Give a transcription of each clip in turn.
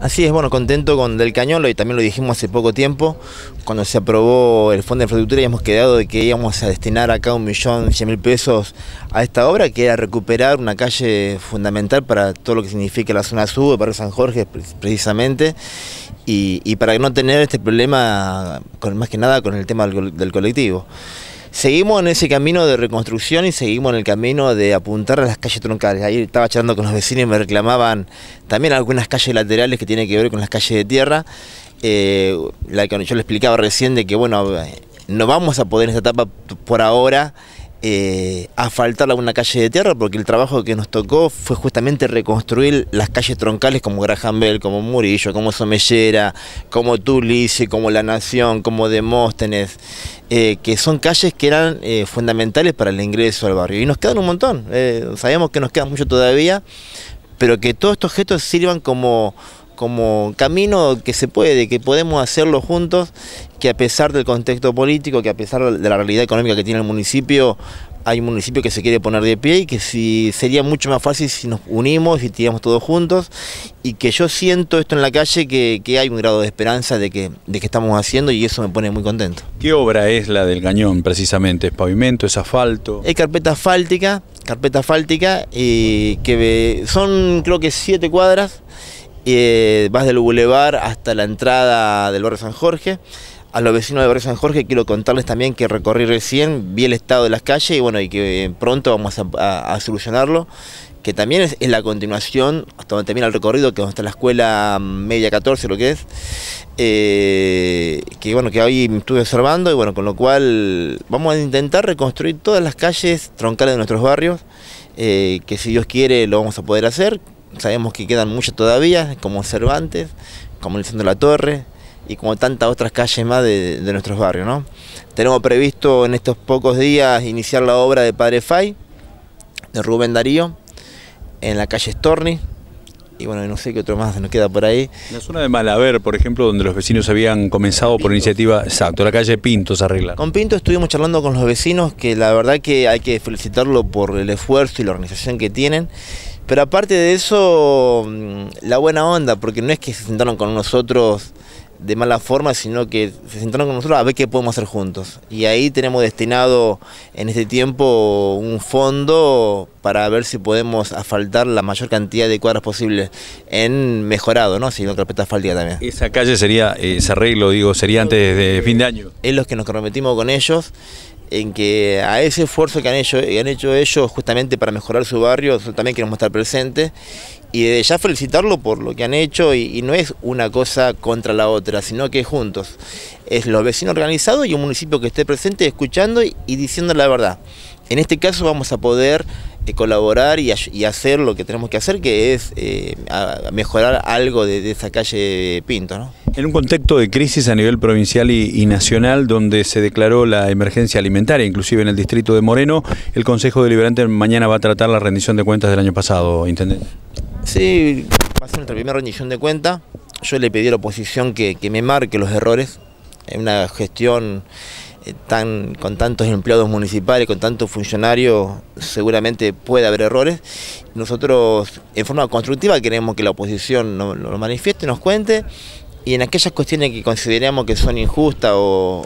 Así es, bueno, contento con Del Cañón, y también lo dijimos hace poco tiempo, cuando se aprobó el Fondo de Infraestructura y hemos quedado de que íbamos a destinar acá 1.100.000 pesos a esta obra, que era recuperar una calle fundamental para todo lo que significa la zona sur, para San Jorge precisamente, y para no tener este problema, más que nada con el tema del colectivo. Seguimos en ese camino de reconstrucción y seguimos en el camino de apuntar a las calles troncales. Ahí estaba charlando con los vecinos y me reclamaban también algunas calles laterales que tienen que ver con las calles de tierra. La que yo le explicaba recién de que bueno, no vamos a poder en esta etapa por ahora asfaltar alguna calle de tierra, porque el trabajo que nos tocó fue justamente reconstruir las calles troncales como Graham Bell, como Murillo, como Somellera, como Tulice, como La Nación, como Demóstenes, que son calles que eran fundamentales para el ingreso al barrio. Y nos quedan un montón, sabemos que nos queda mucho todavía, pero que todos estos gestos sirvan como camino que se puede, que podemos hacerlo juntos, que a pesar del contexto político, que a pesar de la realidad económica que tiene el municipio, hay un municipio que se quiere poner de pie y que sería mucho más fácil si nos unimos y tiramos todos juntos, y que yo siento esto en la calle, que hay un grado de esperanza de que estamos haciendo, y eso me pone muy contento. ¿Qué obra es la del Cañón precisamente? ¿Es pavimento, es asfalto? Es carpeta asfáltica, que son creo que 7 cuadras. Vas del Boulevard hasta la entrada del barrio San Jorge. A los vecinos del barrio San Jorge quiero contarles también que recorrí recién, vi el estado de las calles y bueno, y que pronto vamos a solucionarlo, que también es la continuación hasta donde termina el recorrido, que es donde está la escuela media 14, lo que es, que bueno, que hoy me estuve observando, y bueno, con lo cual vamos a intentar reconstruir todas las calles troncales de nuestros barrios, que si Dios quiere lo vamos a poder hacer. Sabemos que quedan muchas todavía, como Cervantes, como el Centro de la Torre y como tantas otras calles más de nuestros barrios, ¿no? Tenemos previsto en estos pocos días iniciar la obra de Padre Fay, de Rubén Darío, en la calle Storni, y bueno, no sé qué otro más nos queda por ahí. La zona de Malaver, por ejemplo, donde los vecinos habían comenzado por iniciativa, exacto, la calle Pinto se arregla. Con Pinto estuvimos charlando con los vecinos, que la verdad que hay que felicitarlo por el esfuerzo y la organización que tienen. Pero aparte de eso, la buena onda, porque no es que se sentaron con nosotros de mala forma, sino que se sentaron con nosotros a ver qué podemos hacer juntos. Y ahí tenemos destinado en este tiempo un fondo para ver si podemos asfaltar la mayor cantidad de cuadras posibles en mejorado, ¿no? Sino carpeta asfáltica también. Esa calle sería, ese arreglo, digo, sería antes de fin de año. Es lo que nos comprometimos con ellos, en que a ese esfuerzo que han hecho ellos justamente para mejorar su barrio, nosotros también queremos estar presentes, y de ya felicitarlo por lo que han hecho, y no es una cosa contra la otra, sino que juntos. Es los vecinos organizados y un municipio que esté presente, escuchando y diciendo la verdad. En este caso vamos a poder colaborar y hacer lo que tenemos que hacer, que es mejorar algo de esa calle Pinto, ¿no? En un contexto de crisis a nivel provincial y nacional, donde se declaró la emergencia alimentaria, inclusive en el distrito de Moreno, el Consejo Deliberante mañana va a tratar la rendición de cuentas del año pasado, Intendente. Sí, va a ser nuestra primera rendición de cuentas. Yo le pedí a la oposición que me marque los errores en una gestión con tantos empleados municipales, con tantos funcionarios, seguramente puede haber errores. Nosotros, en forma constructiva, queremos que la oposición lo manifieste, nos cuente, y en aquellas cuestiones que consideramos que son injustas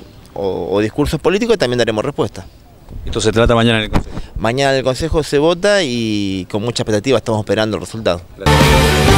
o discursos políticos, también daremos respuesta. Esto se trata mañana en el Consejo. Mañana en el Consejo se vota y con mucha expectativa estamos esperando el resultado. Gracias.